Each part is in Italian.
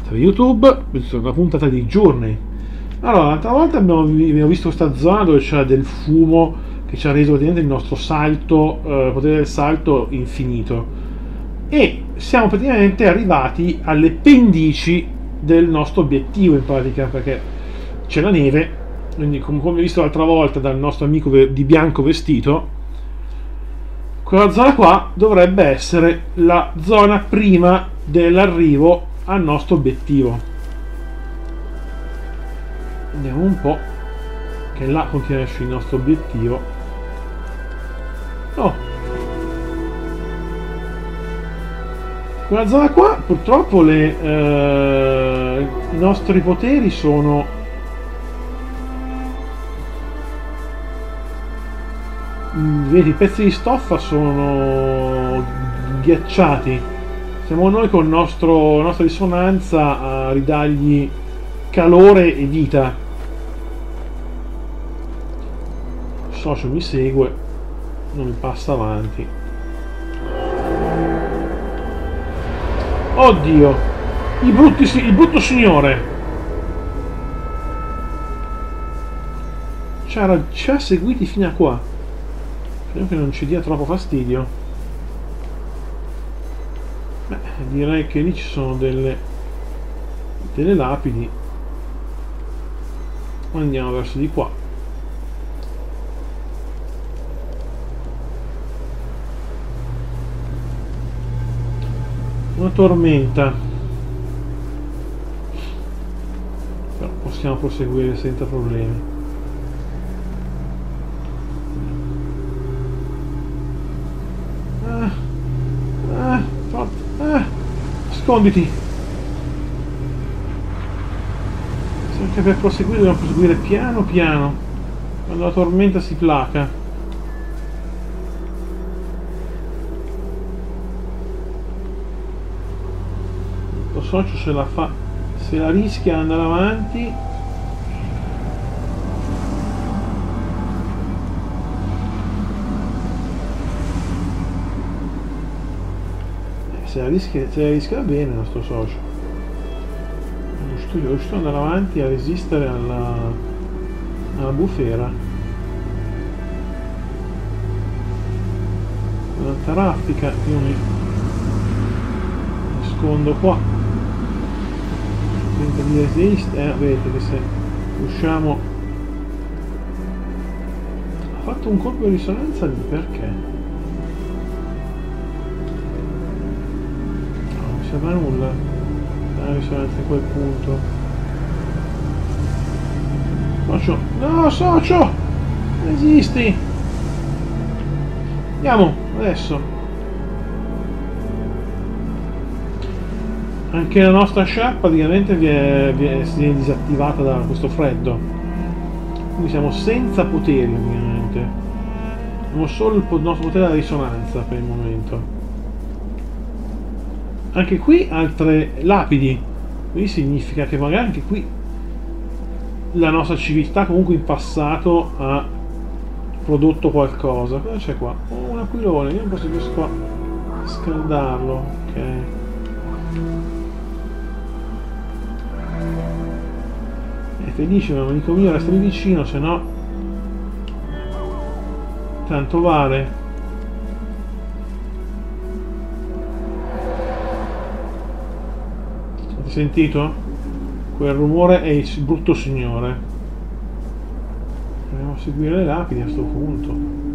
YouTube, questa è una puntata di Journey. Allora, l'altra volta abbiamo visto questa zona dove c'era del fumo che ci ha reso praticamente il nostro salto, potere del salto infinito, e siamo praticamente arrivati alle pendici del nostro obiettivo in pratica, perché c'è la neve, quindi come visto l'altra volta dal nostro amico di bianco vestito, quella zona qua dovrebbe essere la zona prima dell'arrivo al nostro obiettivo. Vediamo un po', che là continua a essere il nostro obiettivo. Oh, quella zona qua purtroppo i nostri poteri sono vedi, i pezzi di stoffa sono ghiacciati. Siamo noi con la nostra risonanza a ridargli calore e vita. Il socio mi segue, non mi passa avanti. Oddio, il brutto signore ci ha seguiti fino a qua. Speriamo che non ci dia troppo fastidio. Beh, direi che lì ci sono delle lapidi. Andiamo verso di qua. Una tormenta, però possiamo proseguire senza problemi. Nasconditi. Anche per proseguire dobbiamo proseguire piano piano, quando la tormenta si placa. Lo socio se la fa, se la rischia ad andare avanti. Se la rischia bene il nostro socio. È riuscito ad andare avanti a resistere alla bufera. Una taraffica, io mi nascondo qua. Tenta di resistere, vedete che se riusciamo. Ha fatto un colpo di risonanza lì, perché? Non serve a nulla la risonanza in quel punto. Socio, no, socio, resisti. Andiamo adesso. Anche la nostra sciarpa praticamente si è disattivata da questo freddo, quindi siamo senza poteri ovviamente. Abbiamo solo il nostro potere della risonanza per il momento. Anche qui altre lapidi, quindi significa che magari anche qui la nostra civiltà comunque in passato ha prodotto qualcosa. Cosa c'è qua? Oh, un aquilone, vediamo se riesco a scaldarlo. Ok, è felice, ma amico mio, restami vicino, se no tanto vale. Sentito? Quel rumore è il brutto signore. Dobbiamo seguire le lapidi a sto punto.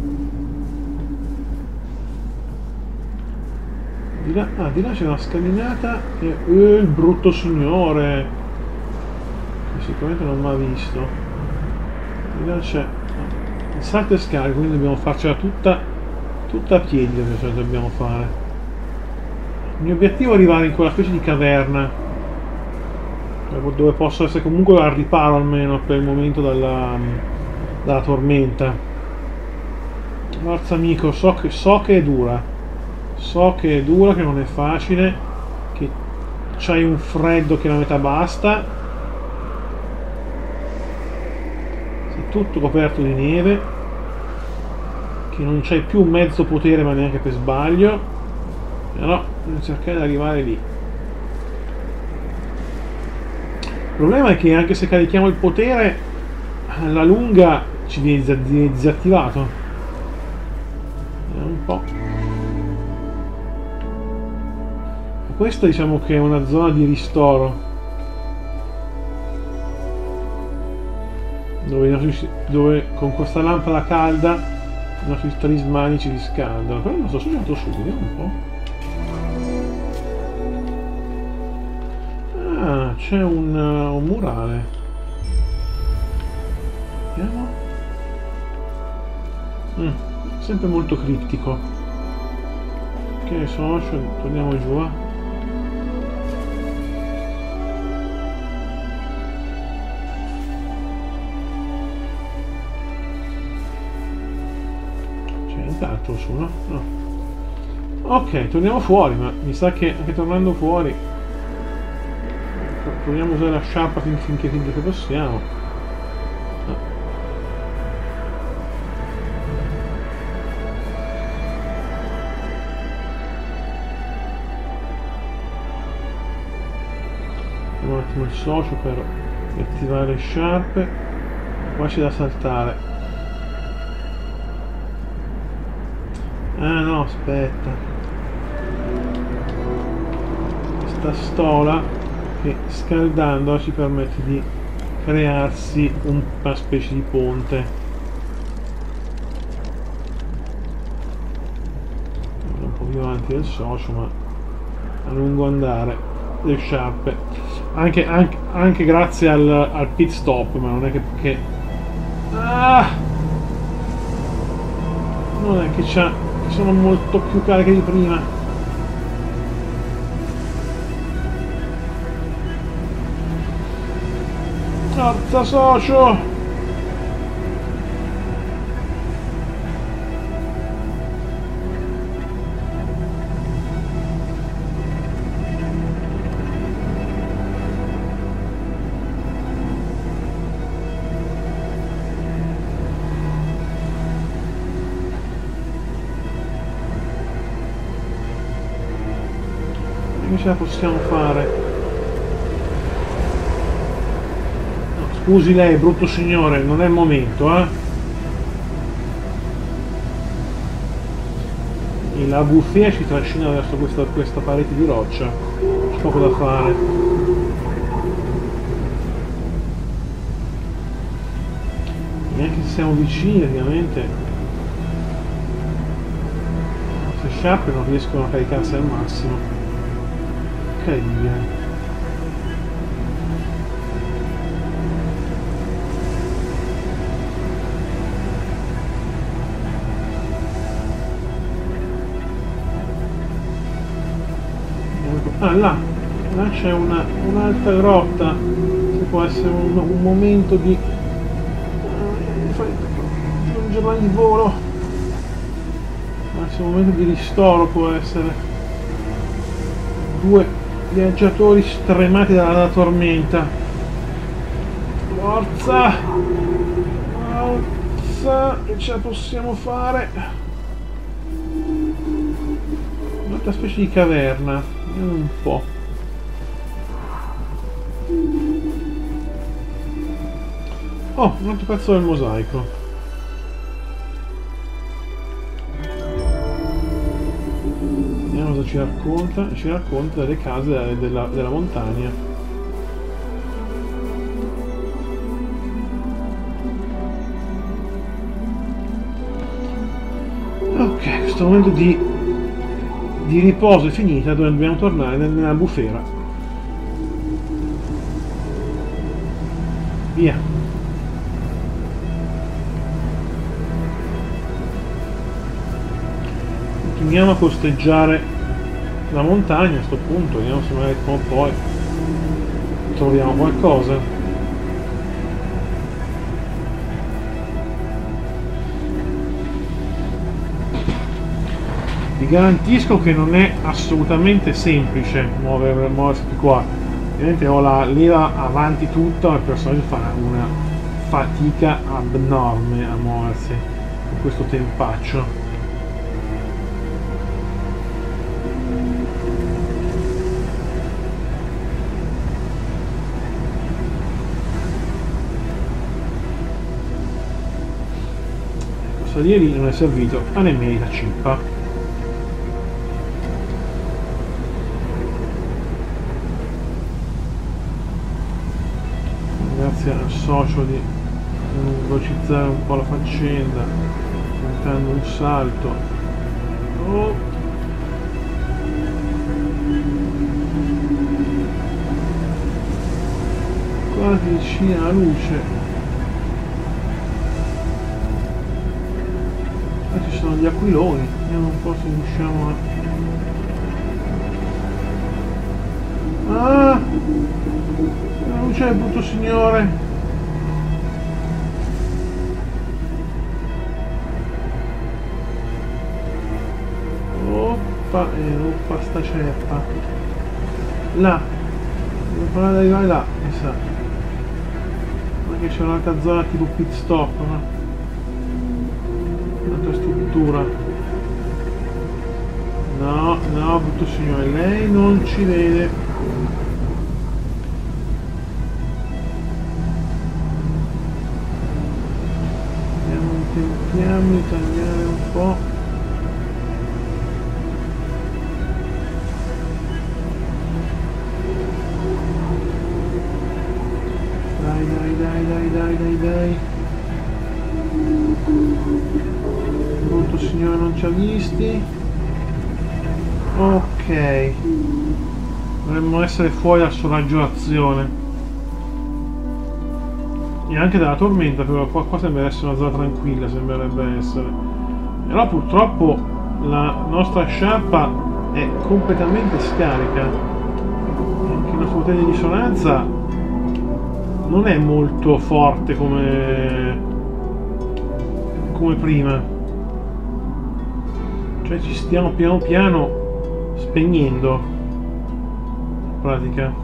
Di là c'è una scalinata e il brutto signore, che sicuramente non mi ha visto. Di là c'è il salto e scarico, quindi dobbiamo farcela tutta a piedi, che dobbiamo fare. Il mio obiettivo è arrivare in quella specie di caverna dove posso essere comunque al riparo almeno per il momento dalla tormenta. Forza amico, so che è dura, che non è facile, che c'hai un freddo che la metà basta, sei tutto coperto di neve, che non c'hai più mezzo potere ma neanche per sbaglio, però devo cercare di arrivare lì. problema è che anche se carichiamo il potere, alla lunga ci viene disattivato. Vediamo un po'. Questa diciamo che è una zona di ristoro. Dove con questa lampada calda i nostri talismani ci riscaldano. Però non sto subito su, vediamo un po'. Ah, c'è un murale. Vediamo. Sempre molto criptico. Ok, social, torniamo giù. C'è intanto su, no? No. Ok, torniamo fuori, ma mi sa che anche tornando fuori proviamo a usare la sciarpa finché possiamo. No. Un attimo il socio per attivare le sciarpe. Qua c'è da saltare. Ah no, aspetta. Questa stola che scaldandola ci permette di crearsi una specie di ponte. Un po' più avanti del socio, ma a lungo andare le sciarpe. Anche grazie al pit stop, ma non è che non è che sono molto più cariche di prima. Forza socio! Che ce la possiamo fare? Scusi lei, brutto signore, non è il momento, eh? E la bufera ci trascina verso questa parete di roccia. C'è poco da fare. Neanche se siamo vicini, ovviamente. Le sciarpe non riescono a caricarsi al massimo. Incredibile. Ah, là c'è un'altra grotta che può essere un momento di giungere in volo, un momento di ristoro, può essere. Due viaggiatori stremati dalla tormenta. Forza, che ce la possiamo fare. Un'altra specie di caverna. Un po'. Oh, un altro pezzo del mosaico. Vediamo cosa ci racconta. Ci racconta delle case della montagna. Ok, questo momento di riposo è finita, dobbiamo tornare nella bufera. Via. Continuiamo a costeggiare la montagna a questo punto, vediamo se magari poi troviamo qualcosa. Vi garantisco che non è assolutamente semplice muoversi di qua. Ovviamente ho la leva avanti tutta, il personaggio fa una fatica abnorme a muoversi con questo tempaccio. salire lì non è servito a né merita cippa. Grazie al socio di velocizzare un po' la faccenda, tentando un salto. Oh. Quasi vicina alla luce. Qua ci sono gli aquiloni, vediamo un po' se riusciamo a... Ah! La luce del brutto signore! Oppa, oppa sta ceppa! Là! Devo provare ad arrivare là, mi sa. Ma che c'è un'altra zona tipo pit stop, no? Un'altra struttura. No, no, brutto signore, lei non ci vede. Tentiamo di tagliare un po'. Dai, dai, dai, dai, dai, dai, dai. Il brutto signore non ci ha visti. Ok. Dovremmo essere fuori dal suo raggio d'azione. E anche dalla tormenta, però qua sembra essere una zona tranquilla, sembrerebbe essere. Però purtroppo la nostra sciarpa è completamente scarica. E anche il nostro potere di risonanza non è molto forte come prima. Cioè ci stiamo piano piano spegnendo, in pratica.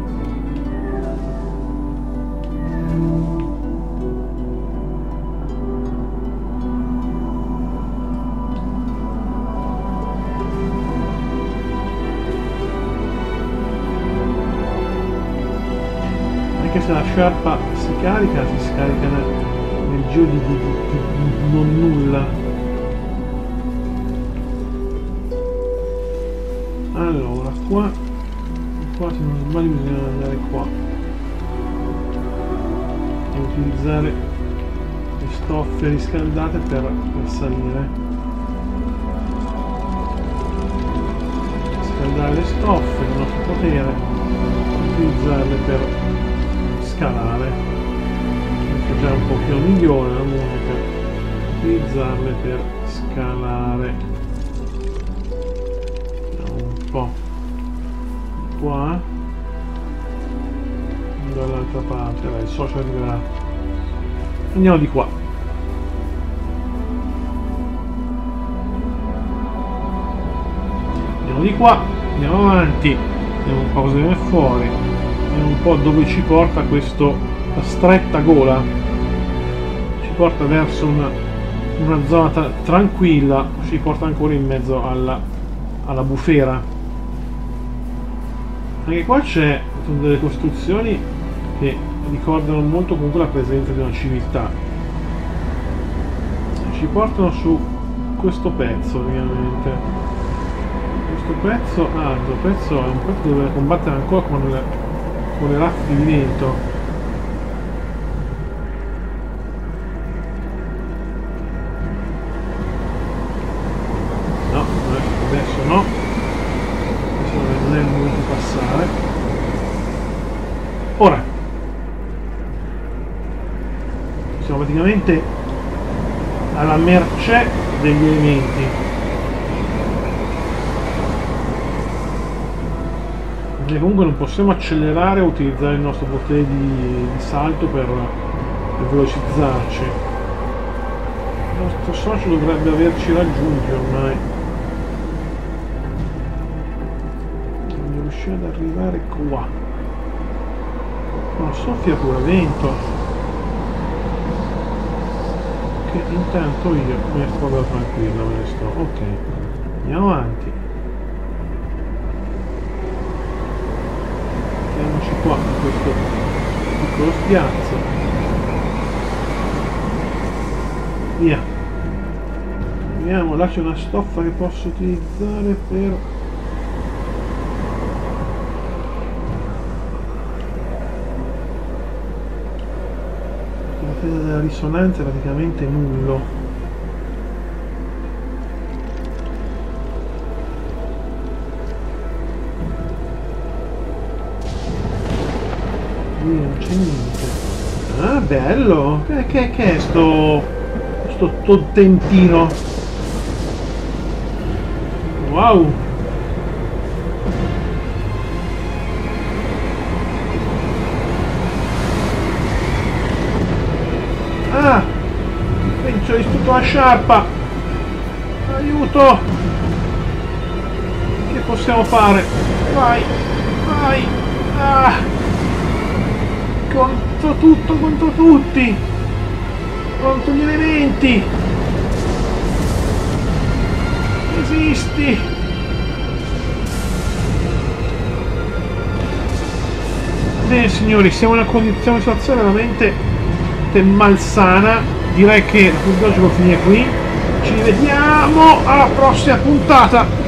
Anche se la sciarpa si scarica nel giro di non nulla. Allora, qua se non sbaglio bisogna andare qua e utilizzare le stoffe riscaldate per salire. Scaldare le stoffe, il nostro potere, utilizzarle per scalare. Questo già un pochino migliore la musica. Utilizzarle per scalare. Vediamo un po' qua, dall'altra parte. Allora, il socio arriverà. Andiamo di qua. Andiamo di qua, andiamo avanti, vediamo un po' cosa viene fuori, vediamo un po' dove ci porta questa stretta gola. Ci porta verso una zona tranquilla, ci porta ancora in mezzo alla bufera. Anche qua c'è delle costruzioni che ricordano molto comunque la presenza di una civiltà. Ci portano su questo pezzo ovviamente. Questo pezzo è un pezzo dove combattere ancora con le raffiche di vento. No, adesso no. Adesso non è il momento di passare. Ora siamo praticamente alla mercé degli elementi. Perché comunque non possiamo accelerare o utilizzare il nostro potere di salto per velocizzarci. Il nostro socio dovrebbe averci raggiunti ormai. Devo riuscire ad arrivare qua. No, soffia pure vento. Che intanto io me ne sto proprio tranquillo, me ne sto. Ok, andiamo avanti. Mettiamoci qua in questo piccolo spiazzo. Via. Vediamo, là c'è una stoffa che posso utilizzare per... La fede della risonanza è praticamente nullo. Qui non c'è niente. Ah, bello! Che è sto tontentino? Wow! Ah! Penso di tutto la sciarpa! Aiuto! Che possiamo fare? Vai! Vai! Ah! Contro tutto, contro tutti! Contro gli elementi! Resisti! Bene signori, siamo in una situazione veramente malsana. Direi che la puntata lo finire qui. Ci vediamo alla prossima puntata.